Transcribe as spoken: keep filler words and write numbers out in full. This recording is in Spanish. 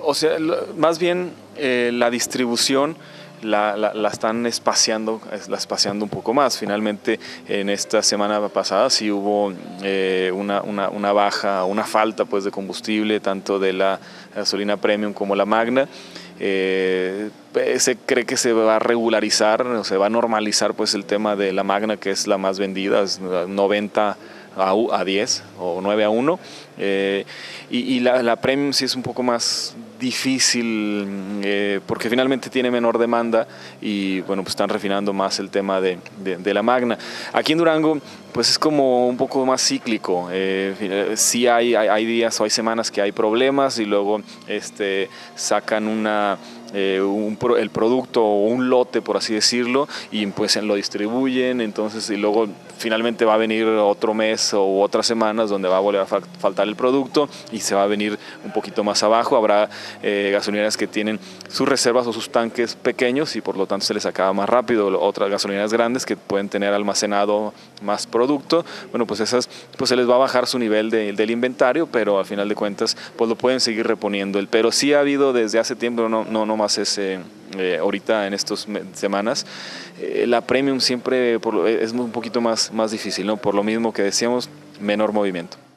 o sea, más bien eh, la distribución La, la, la están espaciando, la espaciando un poco más. Finalmente, en esta semana pasada sí hubo eh, una, una, una baja, una falta pues, de combustible, tanto de la gasolina premium como la Magna. Eh, se cree que se va a regularizar, o se va a normalizar pues, el tema de la Magna, que es la más vendida, es noventa a diez o nueve a uno. Eh, y y la, la Premium sí es un poco más difícil eh, porque finalmente tiene menor demanda y bueno, pues están refinando más el tema de, de, de la Magna. Aquí en Durango pues es como un poco más cíclico, eh, sí hay, hay, hay días o hay semanas que hay problemas y luego este, sacan una... Eh, un, el producto o un lote, por así decirlo, y pues lo distribuyen, entonces y luego finalmente va a venir otro mes o otras semanas donde va a volver a fa faltar el producto y se va a venir un poquito más abajo. Habrá eh, gasolineras que tienen sus reservas o sus tanques pequeños y por lo tanto se les acaba más rápido. Otras gasolineras grandes que pueden tener almacenado más producto, bueno, pues esas pues se les va a bajar su nivel de, del inventario, pero al final de cuentas pues lo pueden seguir reponiendo. El, pero sí ha habido desde hace tiempo, no, no, no más es eh, eh, ahorita en estas semanas, eh, la Premium siempre por, es un poquito más, más difícil, ¿no? Por lo mismo que decíamos, menor movimiento.